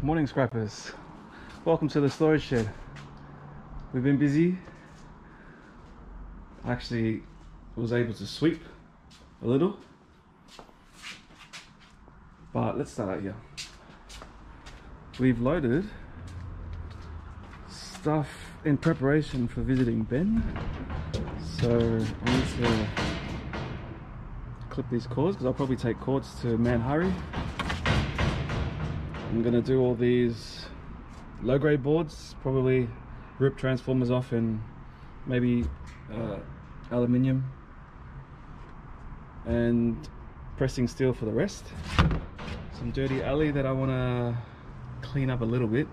Morning scrappers, welcome to the storage shed. We've been busy. I actually was able to sweep a little, but let's start out here. We've loaded stuff in preparation for visiting Ben, so I need to clip these cords because I'll probably take cords to Manhurry. I'm going to do all these low grade boards, probably rip transformers off and maybe aluminium, and pressing steel for the rest. Some dirty alley that I want to clean up a little bit,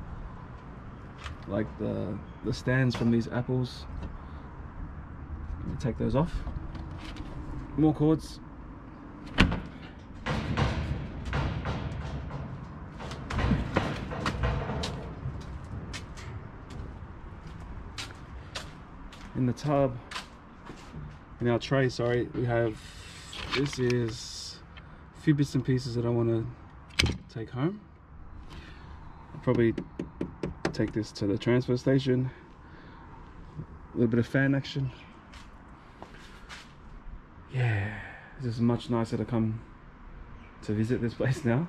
like the stands from these apples. I'm going to take those off. More cords. In the tub, in our tray, sorry, we have, this is a few bits and pieces that I want to take home. I'll probably take this to the transfer station. A little bit of fan action. Yeah, this is much nicer to come to visit this place now.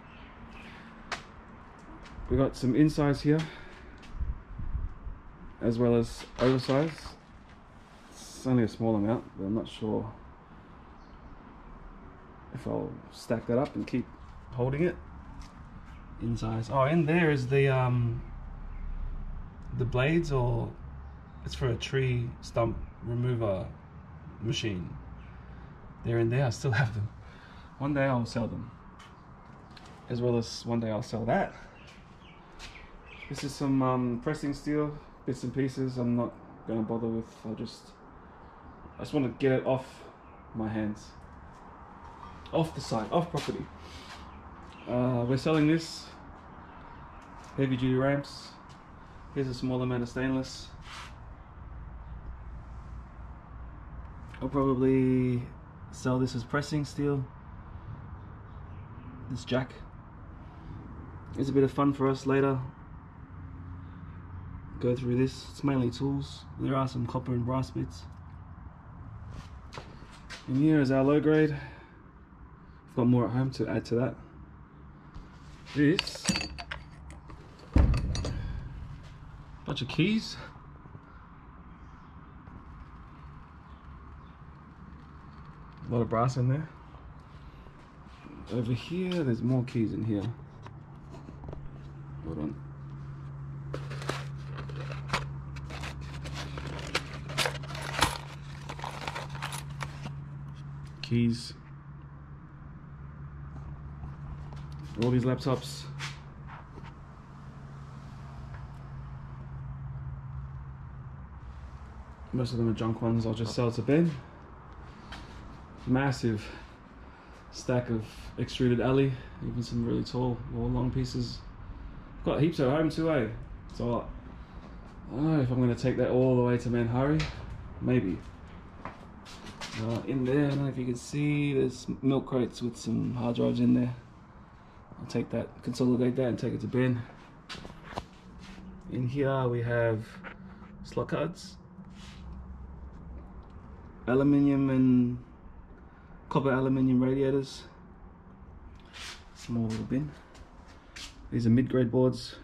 We got some insides here, as well as oversize. It's only a small amount, but I'm not sure if I'll stack that up and keep holding it. Insides. Oh, in there is the blades, or it's for a tree stump remover machine. They're in there. I still have them. One day I'll sell them, as well as one day I'll sell that. This is some pressing steel bits and pieces. I'm not gonna bother with. I just want to get it off my hands, off the site, off property. We're selling this heavy duty ramps. Here's a small amount of stainless. I'll probably sell this as pressing steel. This jack is a bit of fun for us later. Go through this. It's mainly tools. There are some copper and brass bits. And here is our low grade. I've got more at home to add to that. This bunch of keys. A lot of brass in there. Over here, there's more keys in here. Hold on. Keys. All these laptops. Most of them are junk ones. I'll just sell to Ben. Massive stack of extruded alley, even some really tall or long pieces. I've got heaps at home too, eh? So I don't know if I'm going to take that all the way to Manhurry. Maybe. In there, I don't know if you can see, there's milk crates with some hard drives in there. I'll take that, consolidate that and take it to Ben. In here we have slot cards, aluminium and copper aluminium radiators. Small little bin. These are mid-grade boards.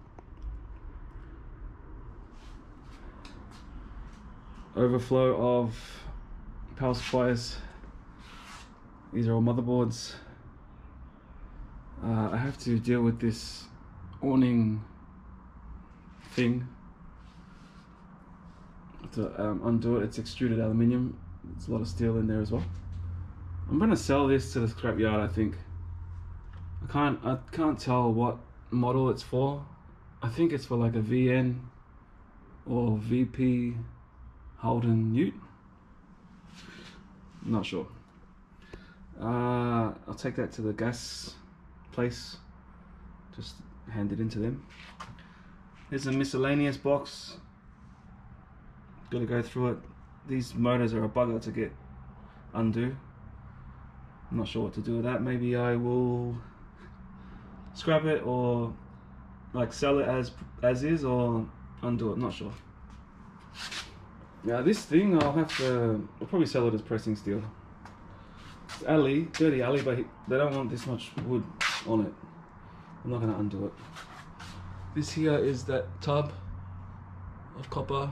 Overflow of power supplies. These are all motherboards. I have to deal with this awning thing to undo it. It's extruded aluminium. There's a lot of steel in there as well. I'm gonna sell this to the scrapyard, I think. I can't tell what model it's for. I think it's for like a VN or VP Holden Ute. I'm not sure. I'll take that to the gas place. Just hand it into them. There's a miscellaneous box. Gotta go through it. These motors are a bugger to get undo. I'm not sure what to do with that. Maybe I will scrap it or like sell it as is or undo it, not sure. Now this thing I'll probably sell it as pressing steel. It's dirty alley, but they don't want this much wood on it. I'm not going to undo it. This here is that tub of copper.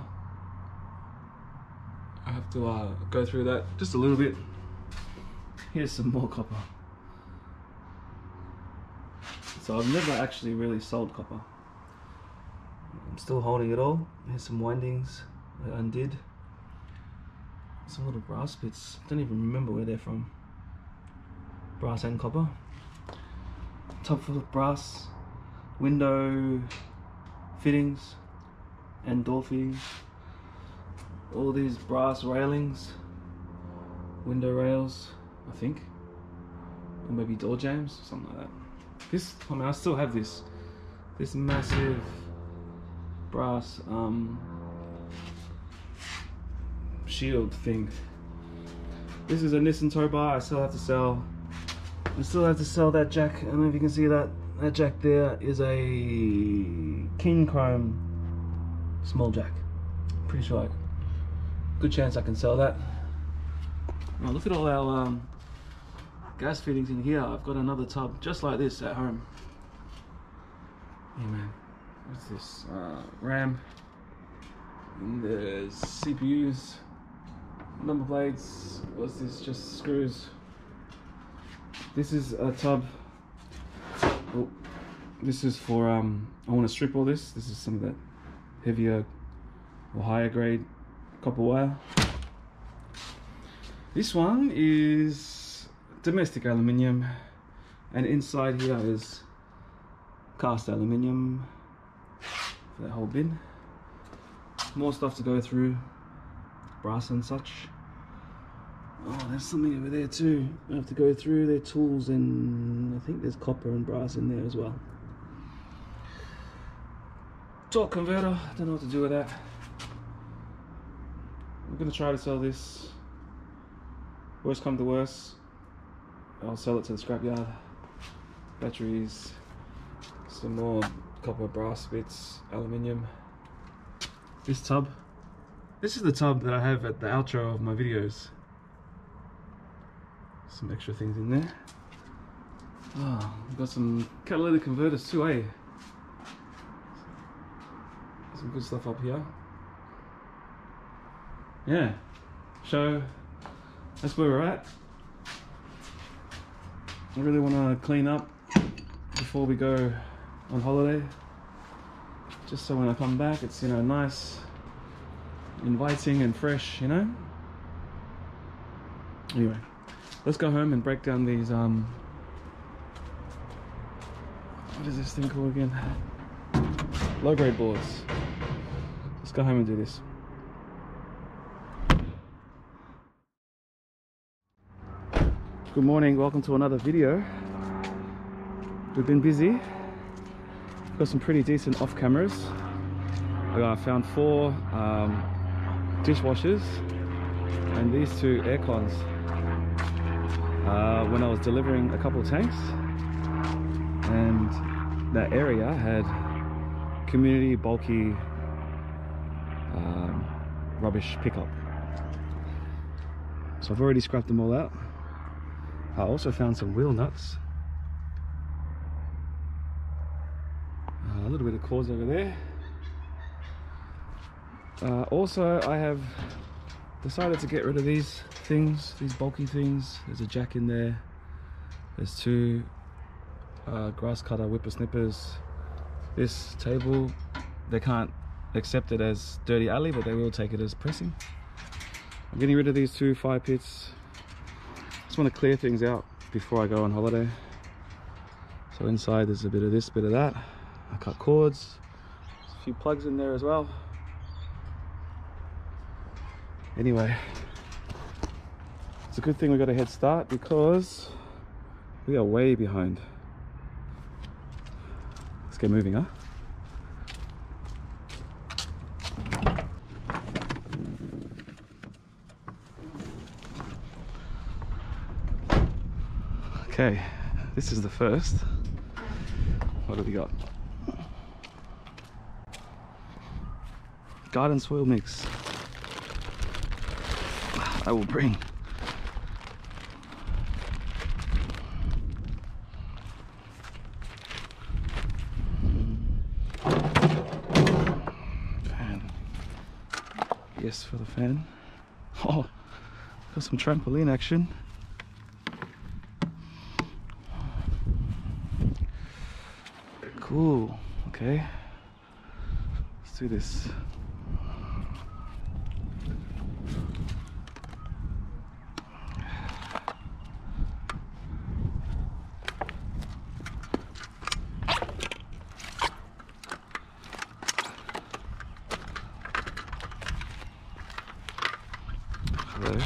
I have to go through that just a little bit. Here's some more copper. So I've never actually really sold copper. I'm still holding it all. Here's some windings I undid. Some little brass bits. Don't even remember where they're from. Brass and copper. Top full of brass. Window fittings and door fittings. All these brass railings. Window rails, I think. Or maybe door jambs, something like that. This, I mean, I still have this massive brass shield thing. This is a Nissan tow bar. I still have to sell that jack. I don't know if you can see that. That jack there is a King Chrome small jack. Pretty sure, good chance I can sell that. Oh, look at all our gas fittings in here. I've got another tub just like this at home. Yeah, man. What's this? RAM. And there's CPUs, number plates. What's this? Just screws. This is a tub. Oh, this is for I want to strip all this. This is some of that heavier or higher grade copper wire. This one is domestic aluminium, and inside here is cast aluminium for that whole bin. More stuff to go through, brass and such. Oh, there's something over there too. I have to go through their tools, and I think there's copper and brass in there as well. Torque converter, don't know what to do with that. I'm gonna try to sell this. Worst come to worst, I'll sell it to the scrapyard. Batteries, some more copper, brass bits, aluminium. This tub. This is the tub that I have at the outro of my videos. Some extra things in there. Oh, we've got some catalytic converters too, eh? Some good stuff up here. Yeah, so that's where we're at. I really want to clean up before we go on holiday, just so when I come back it's, you know, nice, inviting and fresh, you know. Anyway, let's go home and break down these what is this thing called again? Low grade boards. Let's go home and do this. Good morning, welcome to another video. We've been busy. We've got some pretty decent off cameras. I found 4 dishwashers and these 2 air cons when I was delivering a couple of tanks, and that area had community bulky rubbish pickup. So I've already scrapped them all out. I also found some wheel nuts. A little bit of cords over there. Also, I have decided to get rid of these things, these bulky things. There's a jack in there. There's 2 grass cutter whippersnippers. This table, they can't accept it as dirty alley, but they will take it as pressing. I'm getting rid of these 2 fire pits. Just want to clear things out before I go on holiday. So inside there's a bit of this, bit of that. I cut cords. There's a few plugs in there as well. Anyway, it's a good thing we got a head start because we are way behind. Let's get moving, huh? Okay, this is the first. What have we got? garden soil mix. I will bring. Fan. Yes, for the fan. Oh, got some trampoline action. Cool. Okay. Let's do this. Hello.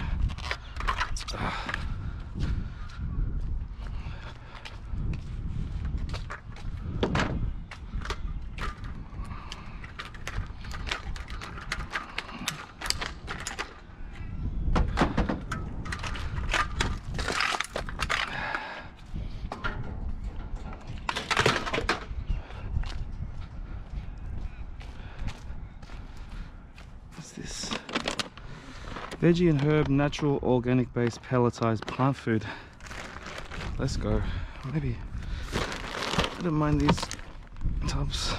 What's this? Veggie and herb, natural, organic based pelletized plant food. Let's go. Maybe I don't mind these tubs.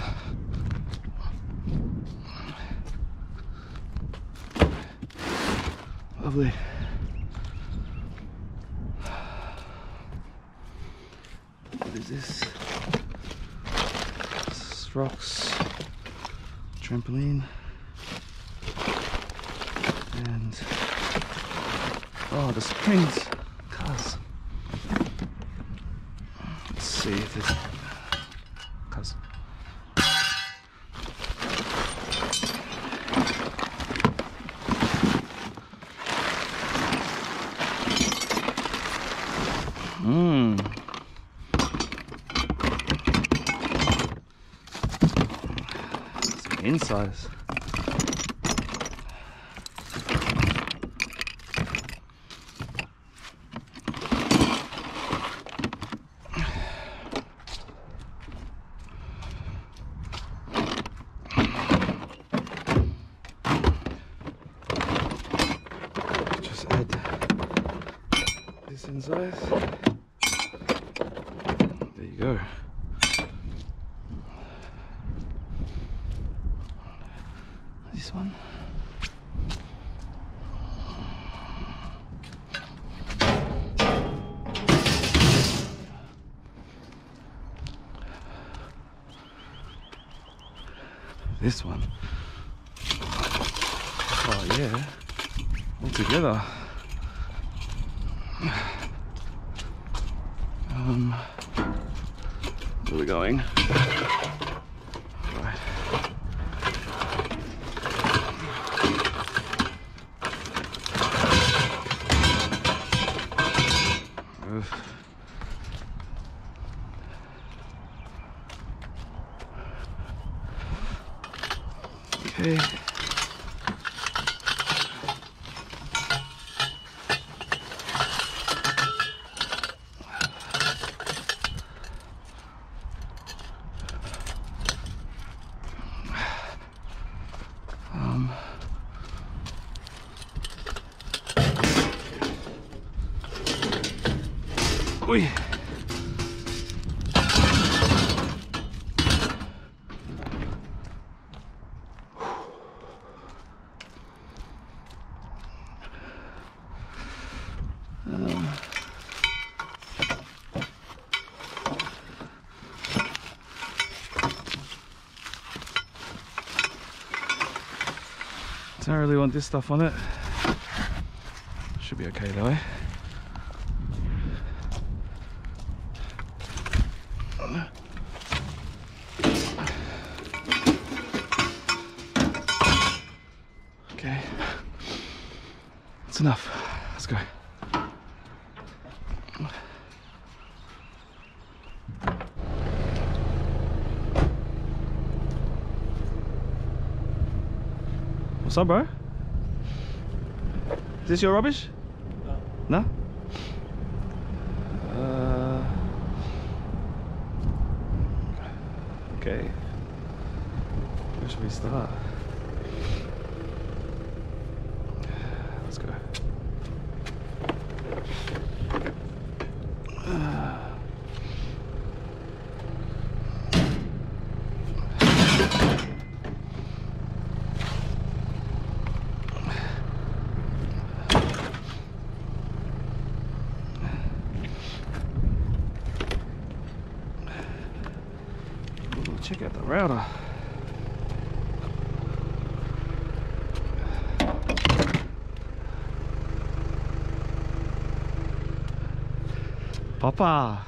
Lovely. What is this? Rocks, trampoline. And oh, the springs, cars. Let's see if there's cars. Some insiders. This inside. There you go. This one. This one. Oh yeah. All together. Where are we going? Right. Okay. Ui. Don't really want this stuff on it. Should be okay though, eh? Okay, that's enough. Let's go. What's up, bro? Is this your rubbish? No. No? Okay. Where should we start? check out the router. Papa.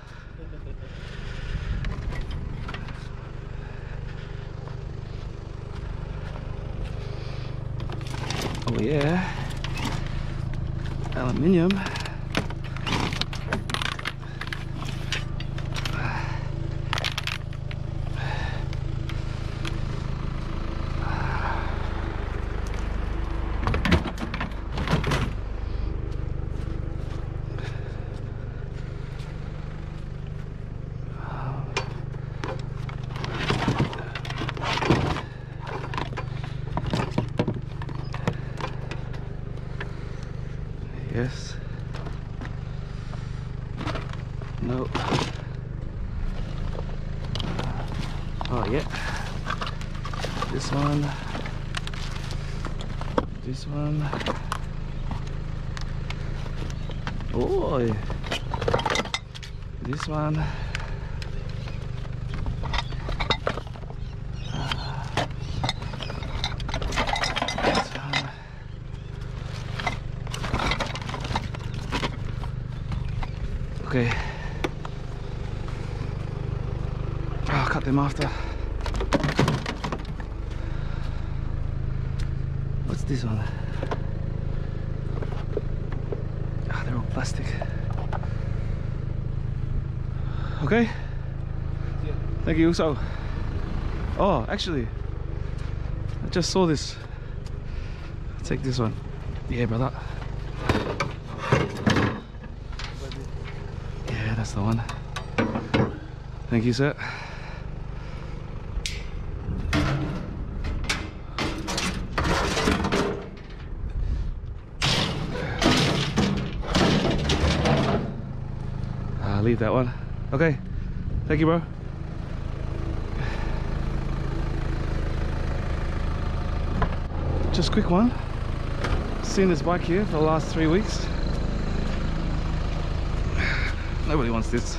Oh yeah. Aluminium. Yes. No. Oh yeah. This one. This one. Oh. This one. Okay. I'll cut them after. What's this one? Ah, they're all plastic. Okay. Thank you. So, oh, actually, I just saw this. I'll take this one. Yeah, brother. That's the one. Thank you, sir. Leave that one. Okay. Thank you, bro. Just a quick one. Seen this bike here for the last 3 weeks. Nobody wants this.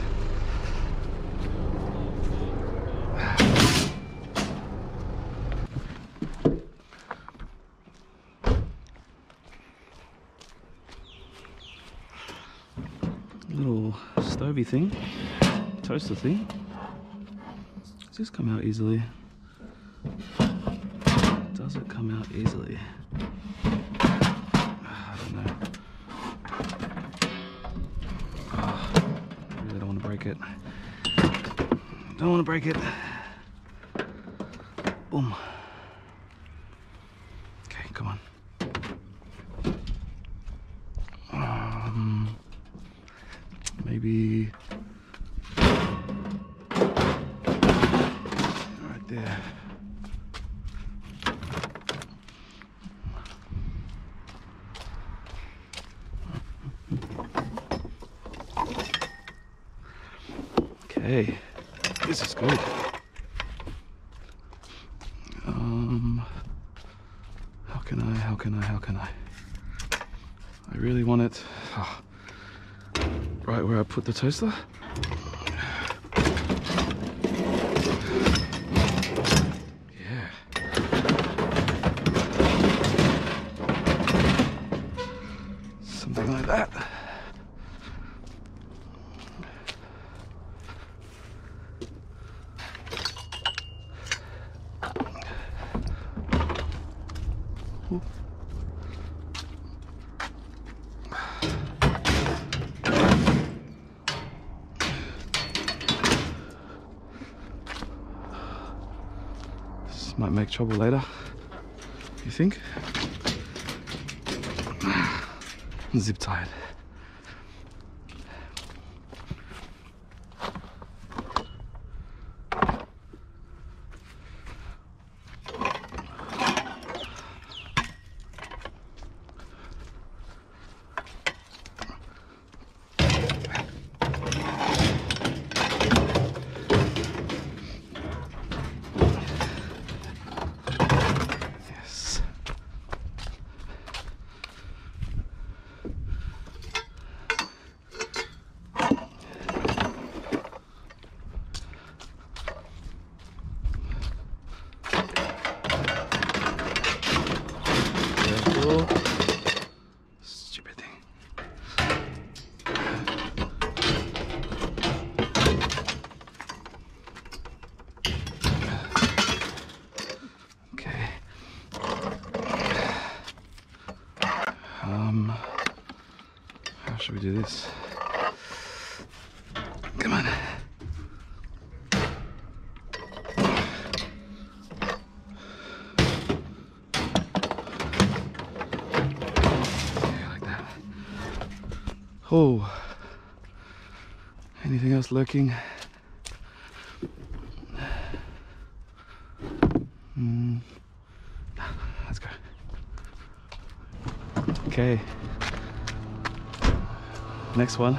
Little stovey thing, toaster thing. Does this come out easily? Does it come out easily? I don't know. Break it. Don't want to break it. Boom. Okay, come on. Maybe right there. Okay, this is good. How can I? I really want it right where I put the toaster. Yeah. Something like that. This might make trouble later, you think? Zip tied. should we do this? Come on. Yeah, like that. Oh. Anything else lurking? Let's go. Okay. Next one.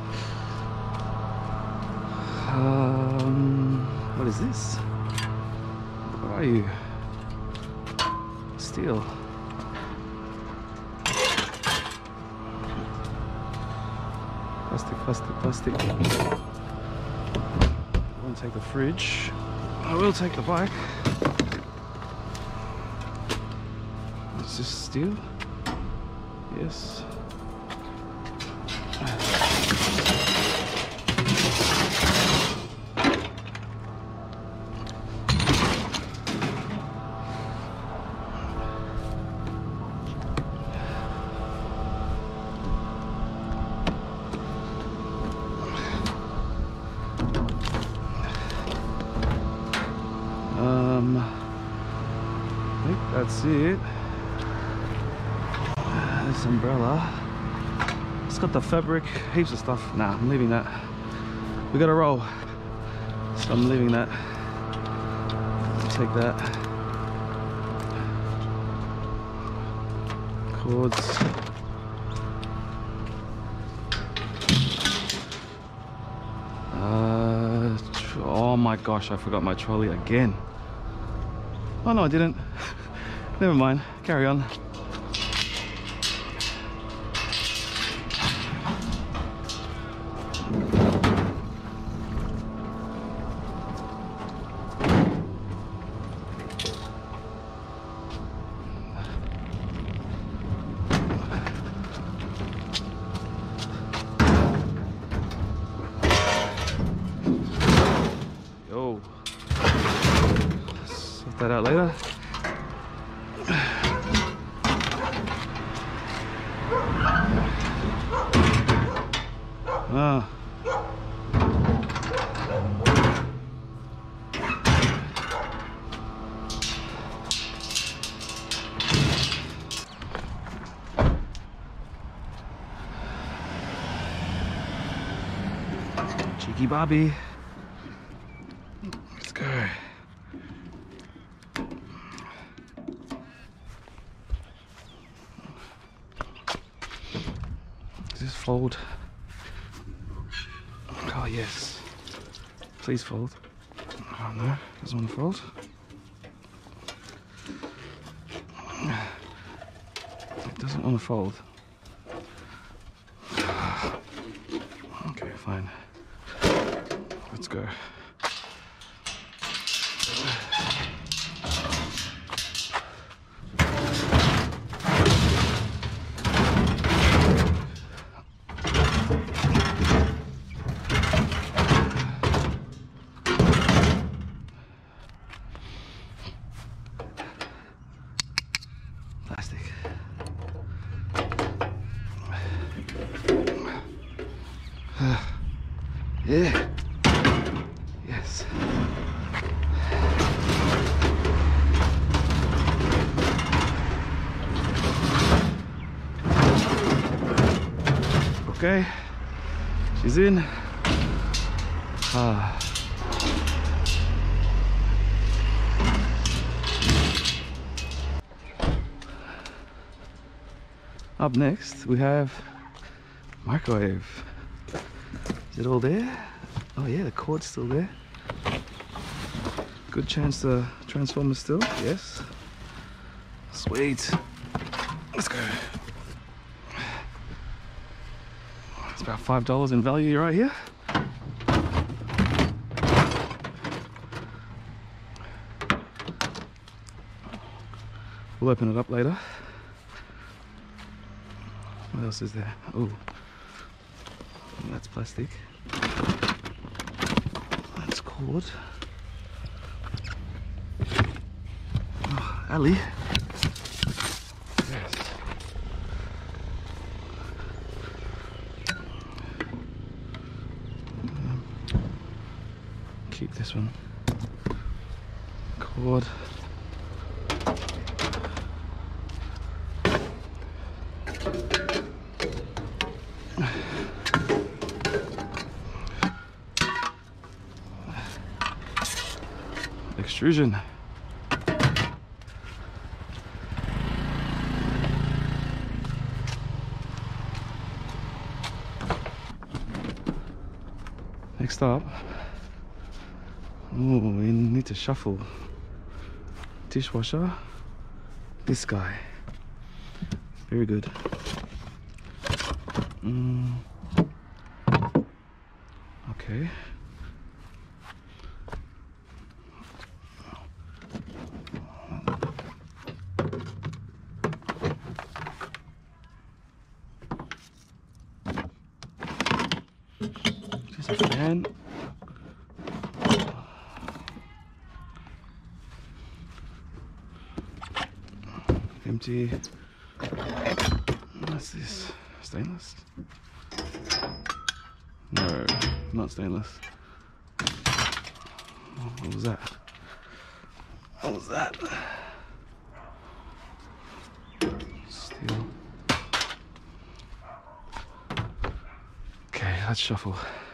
What is this? What are you? Steel. Plastic. I won't take the fridge. I will take the bike. Is this steel? Yes. I think that's it. This umbrella. It's got the fabric, heaps of stuff. Nah, I'm leaving that. We gotta roll. So I'm leaving that. Take that. Cords. Oh my gosh, I forgot my trolley again. Oh no, I didn't. Never mind, carry on. Yo, sort that out later. Cheeky Bobby. Let's go. Does this fold? Oh yes. Please fold. Oh no, doesn't want to fold. It doesn't want to fold. Okay, fine. Let's go. Plastic. Yeah. Yes. Okay. She's in. Up next we have microwave. Is it all there? Oh yeah, the cord's still there. Good chance the transformer's still, yes. Sweet. Let's go. It's about $5 in value right here. We'll open it up later. What else is there? Oh, that's plastic. That's cord. Oh, Ali. Yes. cord. Extrusion. Next up, we need to shuffle. Dishwasher, this guy, very good. Okay. Just a fan. Empty. What's this? Stainless? No, not stainless. What was that? What was that? Steel. Okay, let's shuffle.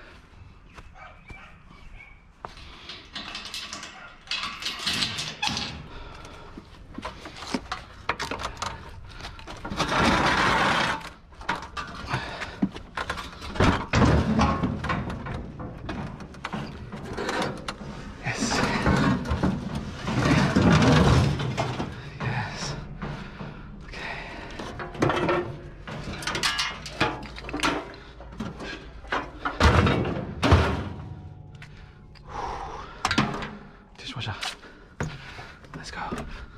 Dishwasher. Let's go.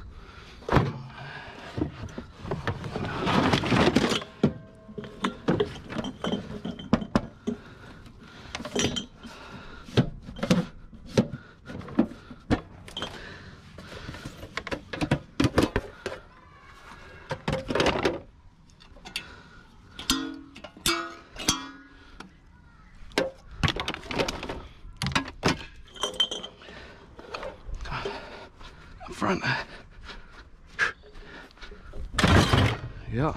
Front. Yeah.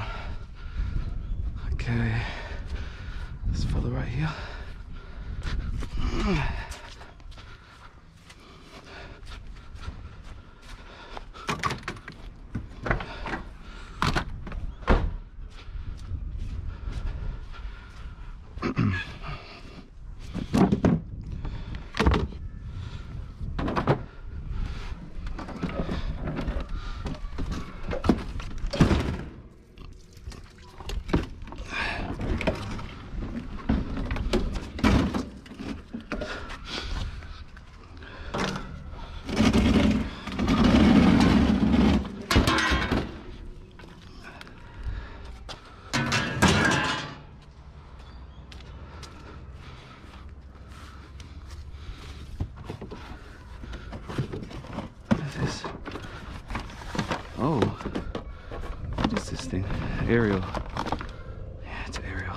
Okay. Let's follow right here. Oh, what is this thing? Aerial. Yeah, it's aerial.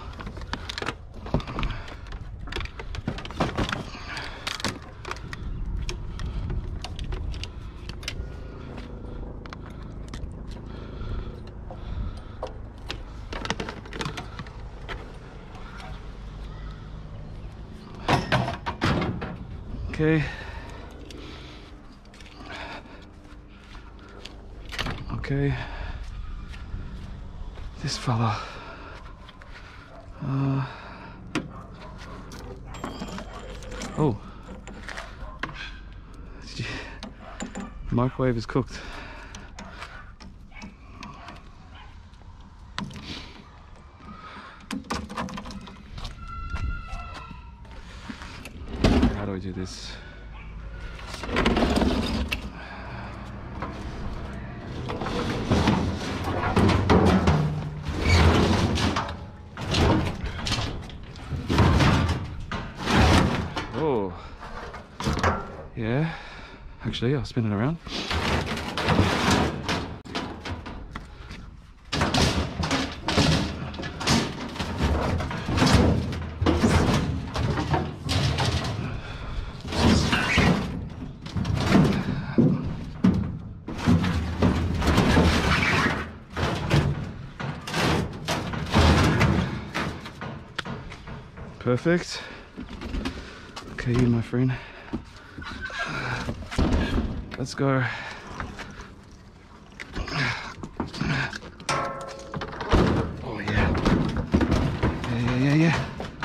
Okay. Okay, this fella. Oh, microwave is cooked. How do I do this? Oh, yeah, actually I'll spin it around. Perfect. Okay, you my friend. Let's go. Oh yeah. Yeah.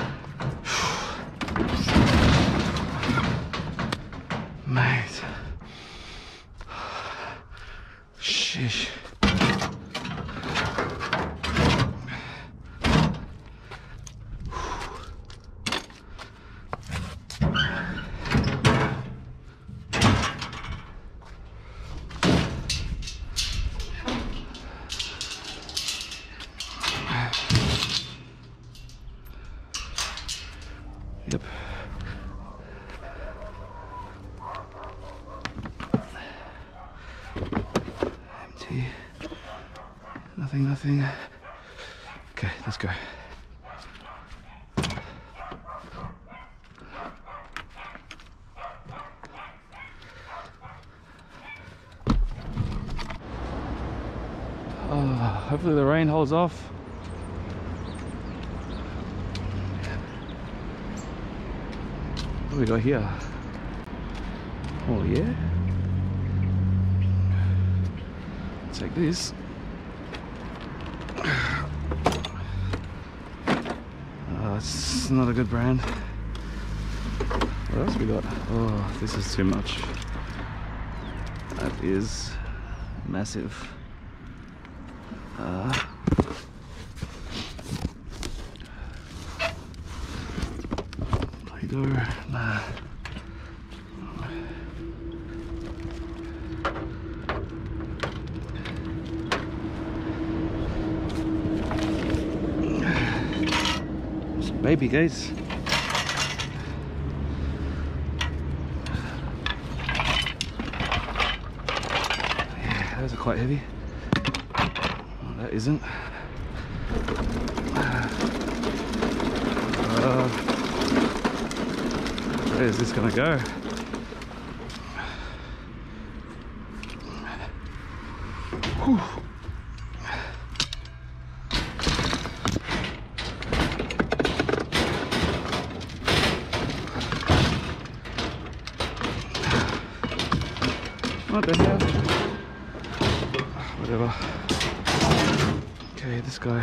Mate. Sheesh. Yep. Empty. Nothing. Okay, let's go. Hopefully the rain holds off. What do we got here? Oh yeah. Take this. It's not a good brand. What else we got? Oh, this is too much. That is massive. Play-Doh, nah. Baby guys. Yeah, those are quite heavy. Oh, that isn't. Where is this gonna go? Whew. What the hell? Whatever. Okay, this guy.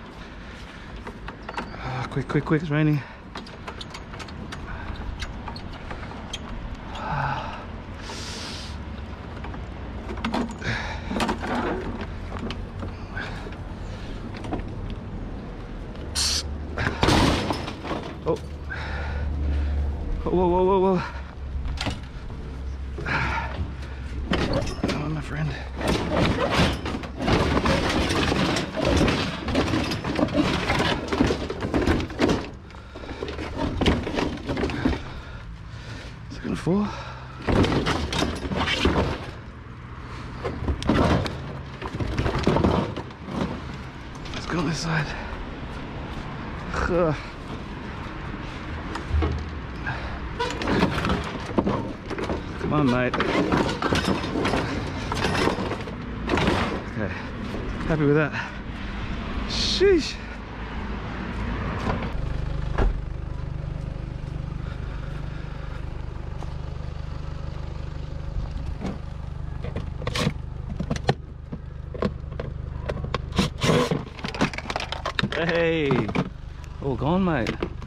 Quick, it's raining. Oh. Whoa. Come on, my friend. Is it gonna fall? Let's go on this side. Ugh. Come on, mate. Okay, happy with that. Sheesh. Hey, all gone, mate.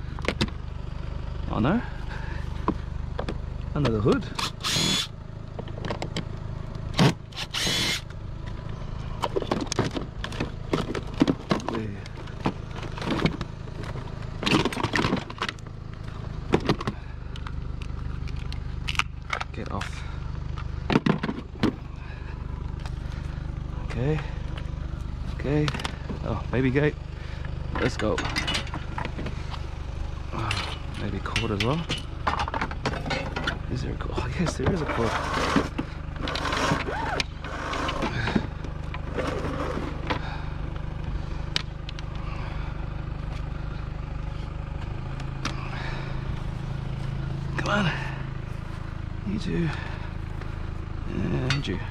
Oh no, under the hood. Get off. Okay. Oh, baby gate. Let's go. Oh, maybe cord as well. Is there a cord? Oh yes, there is a cord. Come on. You two. And you.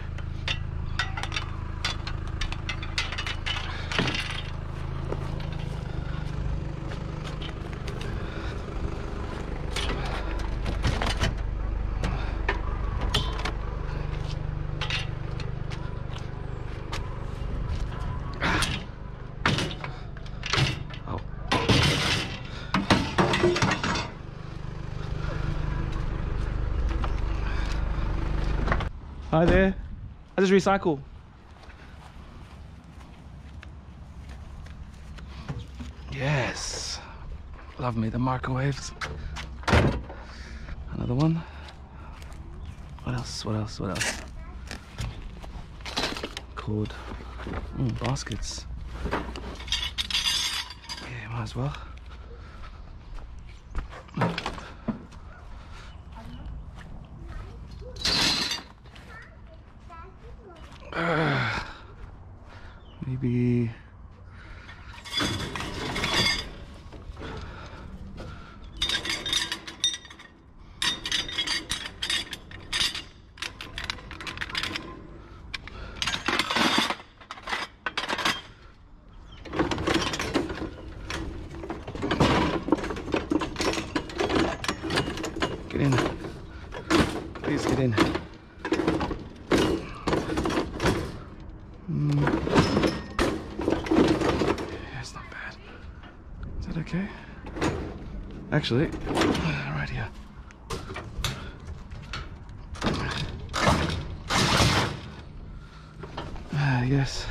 Hi there. I just recycle. Yes. Love me the microwaves. Another one. What else? What else? What else? Cord. Baskets. Yeah, might as well. Maybe get in. Please get in. Okay. Actually, right here. Yes.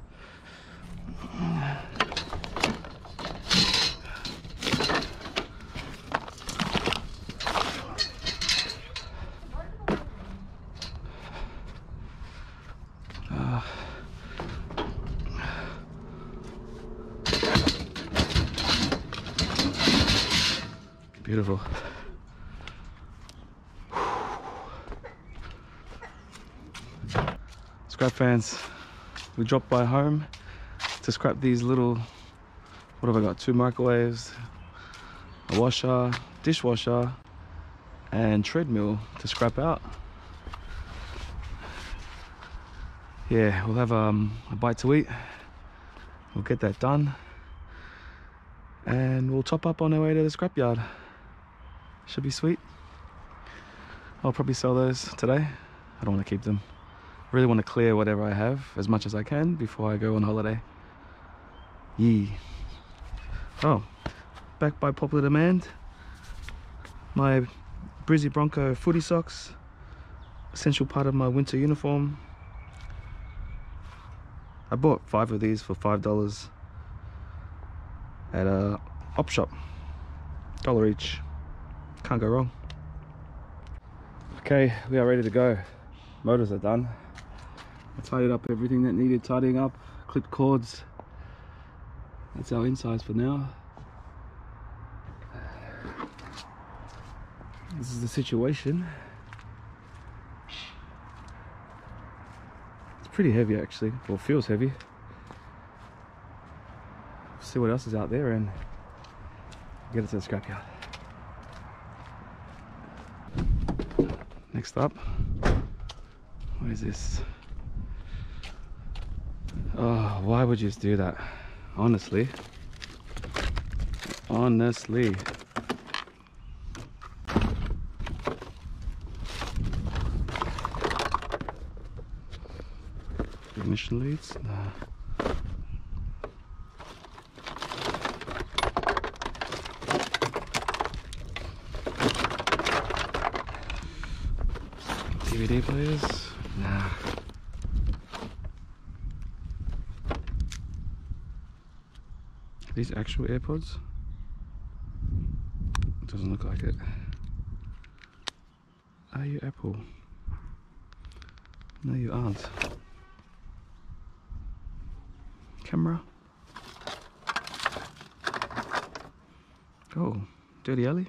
Beautiful. Scrap fans. We dropped by home to scrap these little, what have I got? 2 microwaves, a washer, dishwasher, and treadmill to scrap out. Yeah, we'll have a bite to eat. We'll get that done. And we'll top up on our way to the scrapyard. Should be sweet. I'll probably sell those today. I don't want to keep them. I really want to clear whatever I have as much as I can before I go on holiday. Yee. Oh, back by popular demand, my Brizzy Bronco footy socks, essential part of my winter uniform. I bought 5 of these for $5 at a op shop. $1 each. Can't go wrong. Okay, we are ready to go. Motors are done. I tidied up everything that needed tidying up, clipped cords. That's our insides for now. This is the situation. It's pretty heavy actually, well, it feels heavy. See what else is out there and get it to the scrapyard. Next up, what is this? Oh, why would you just do that? Honestly. Honestly. Ignition leads? Nah. DVD players? Nah. These actual AirPods? Doesn't look like it. Are you Apple? No, you aren't. Camera? Oh, Dirty Alley?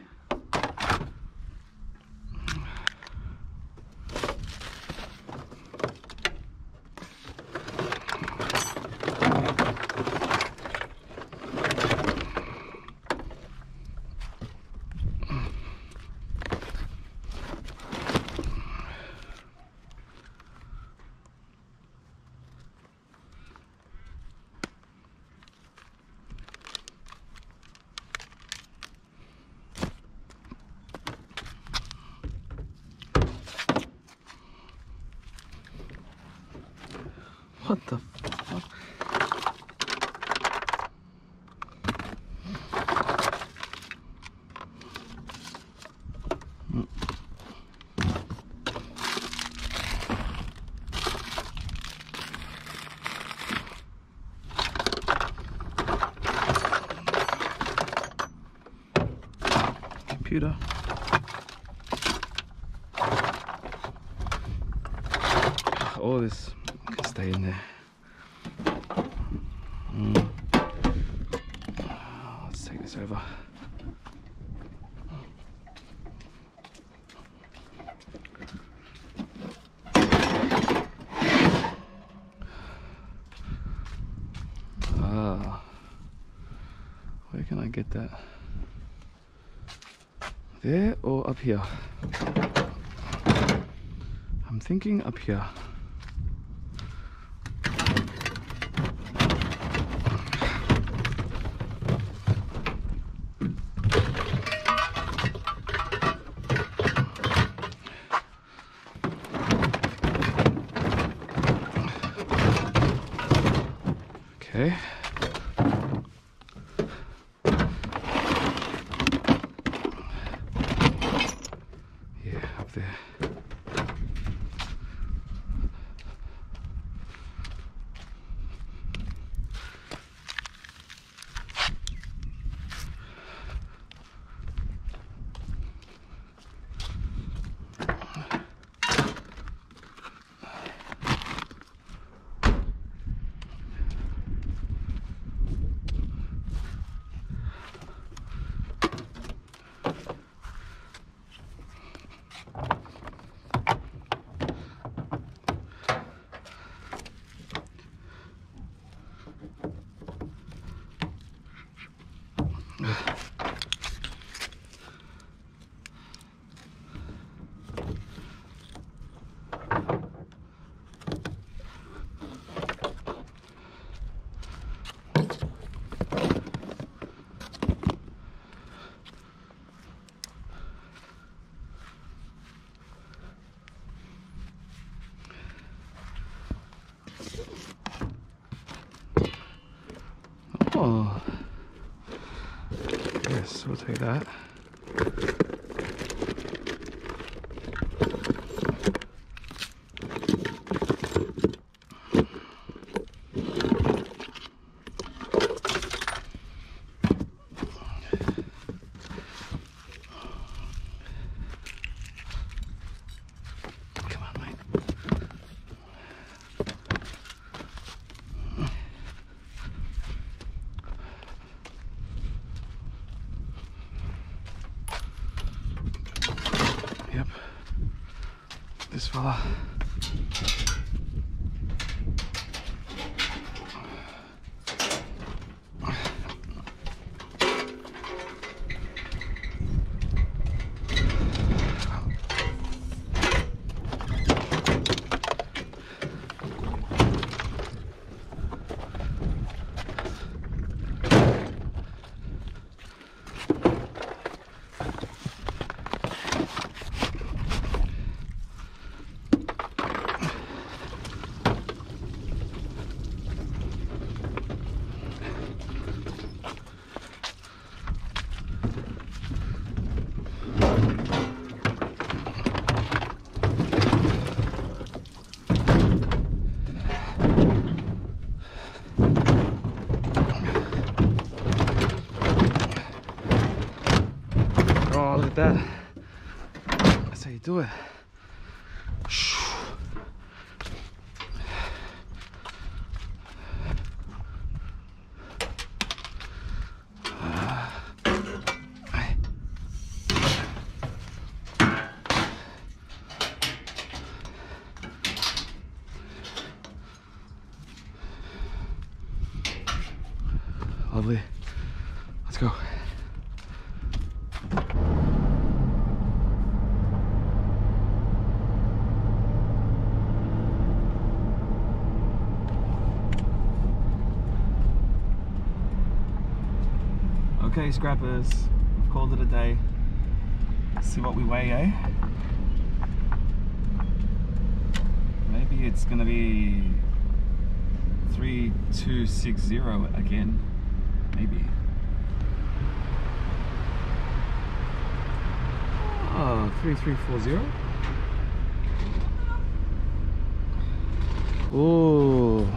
What the fuck? computer. All this can stay in there. Let's take this over. Where can I get that? There or up here? I'm thinking up here. Okay. Yeah, up there. Oh, yes, we'll take that. Come on, mate. Yep, this fella. Oh, look at that. That's how you do it. Lovely. Let's go. Okay, scrappers, we've called it a day. Let's see what we weigh, eh? Maybe it's gonna be 3260 again. Maybe. Oh, 3340. Oh,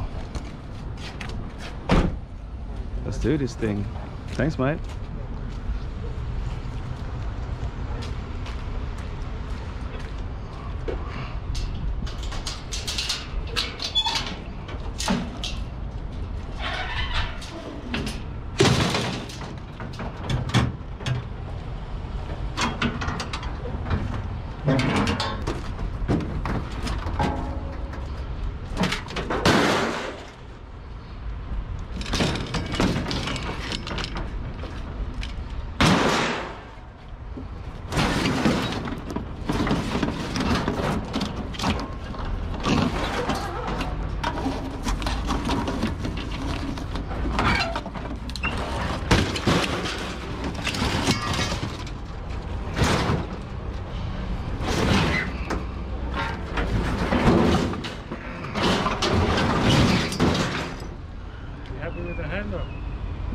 let's do this thing. Thanks, mate.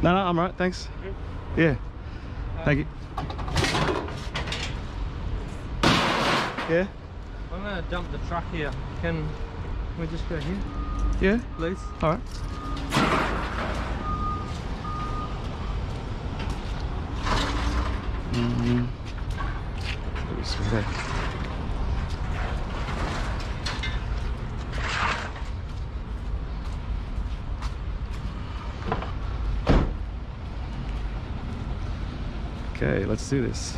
No, I'm right, thanks. Yeah. Thank you. Yeah? I'm gonna dump the truck here. Can we just go here? Yeah? Please? Alright. Okay, let's do this.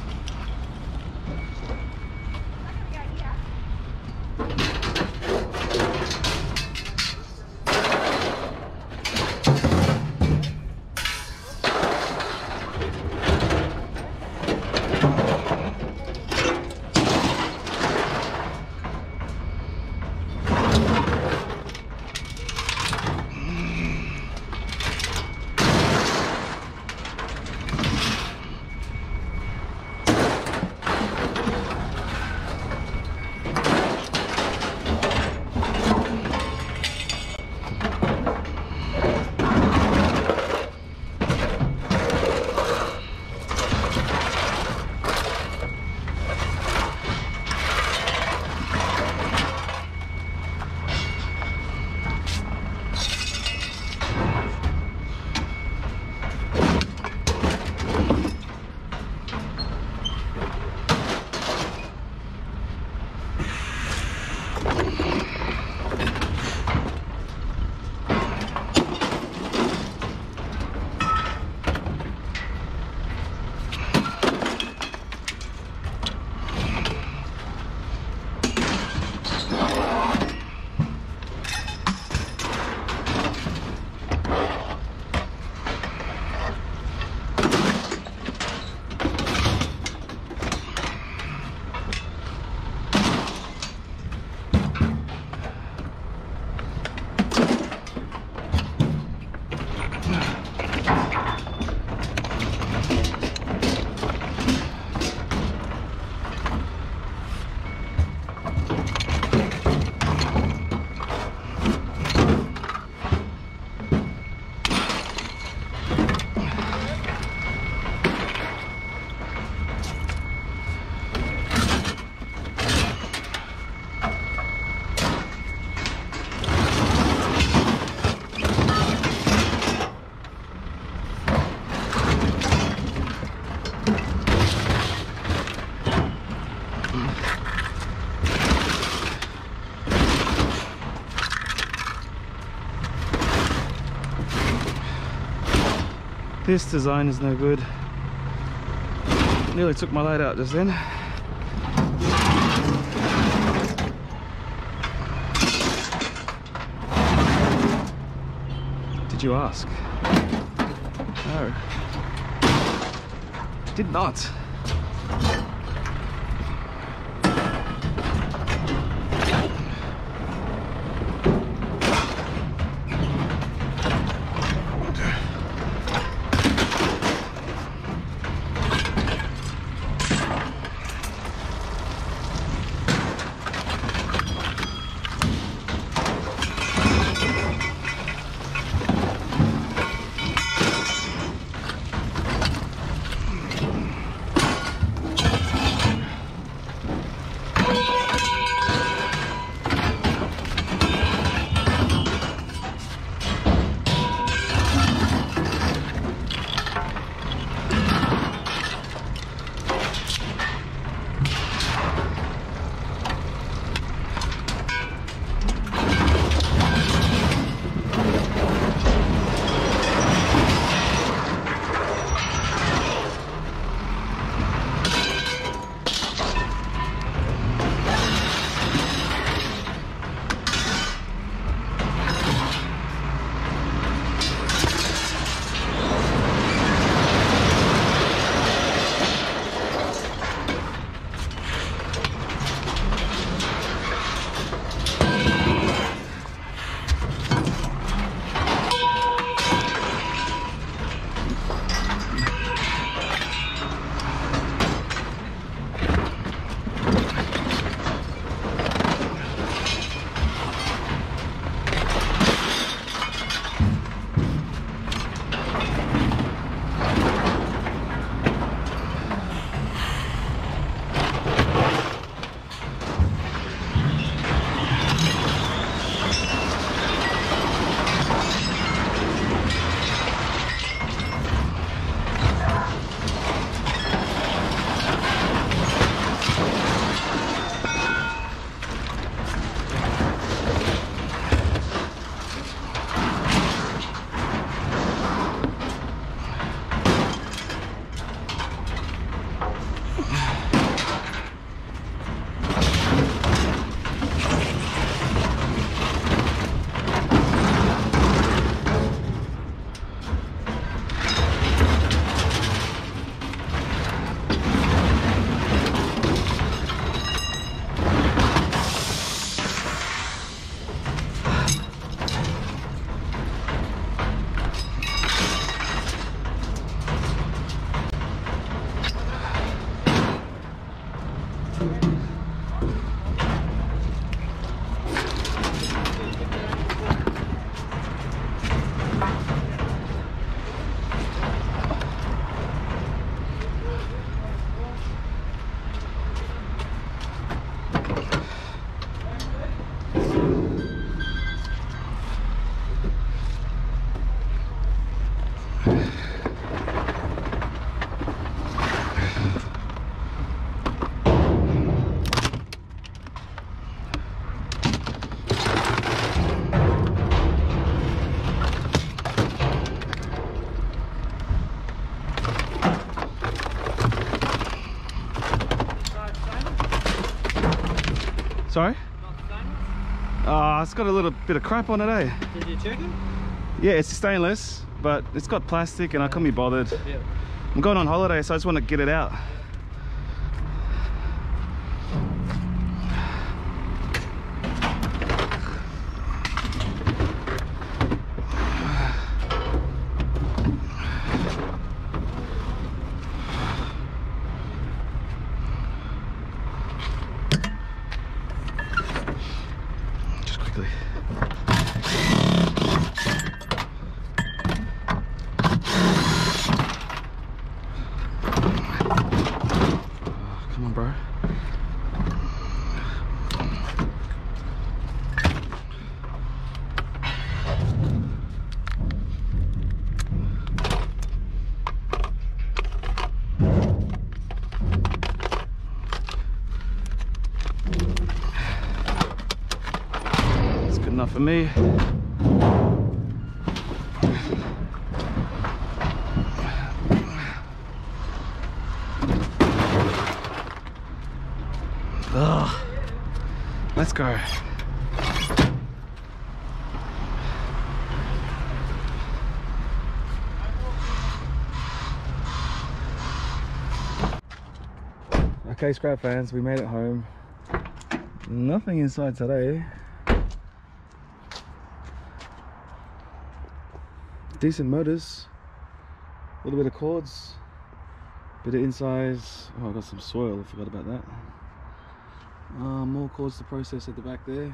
This design is no good. Nearly took my load out just then. Did you ask? No. Did not. Sorry? Not stainless? It's got a little bit of crap on it, eh? Did you check it? Yeah, it's stainless, but it's got plastic and I couldn't be bothered. Yeah. I'm going on holiday, so I just want to get it out. Just quickly. Come on, bro. It's good enough for me. Ugh. Let's go. Okay, scrap fans, we made it home. Nothing inside today. Decent motors, a little bit of cords, bit of insides. Oh, I got some soil, I forgot about that. More cords to process at the back there.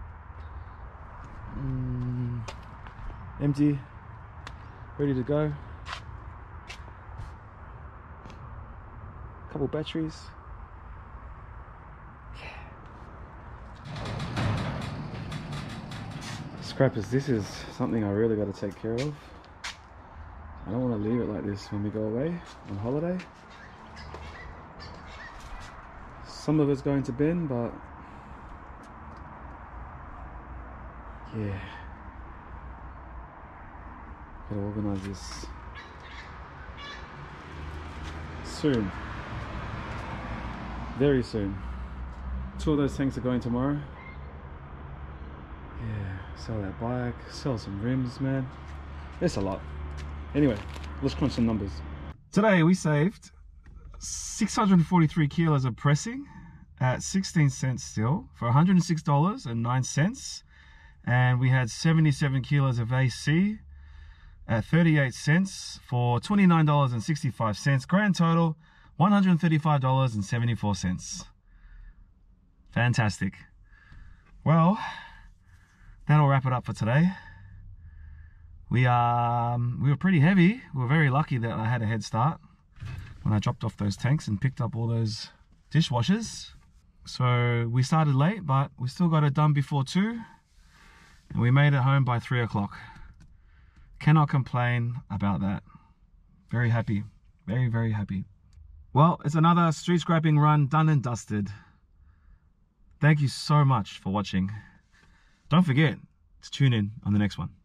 Empty, ready to go. Couple batteries. Scrappers, this is something I really got to take care of. I don't want to leave it like this when we go away on holiday. Some of it's going to bin, but yeah, gotta organize this soon, very soon. 2 of those tanks are going tomorrow. Yeah, sell that bike, sell some rims, man. It's a lot. Anyway, let's crunch some numbers. Today we saved 643 kilos of pressing at 16 cents still for $106.09, and we had 77 kilos of AC at 38 cents for $29.65. Grand total $135.74. Fantastic. Well, that'll wrap it up for today. We were pretty heavy. We were very lucky that I had a head start when I dropped off those tanks and picked up all those dishwashers. So we started late, but we still got it done before 2, and we made it home by 3 o'clock. Cannot complain about that. Very happy, very, very happy. Well, it's another street scrapping run done and dusted. Thank you so much for watching. Don't forget to tune in on the next one.